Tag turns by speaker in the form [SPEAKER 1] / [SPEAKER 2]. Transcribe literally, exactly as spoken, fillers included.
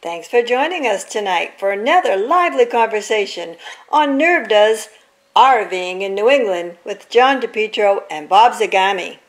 [SPEAKER 1] Thanks for joining us tonight for another lively conversation on NERVDA's RVing in New England with John DePietro and Bob Zagami.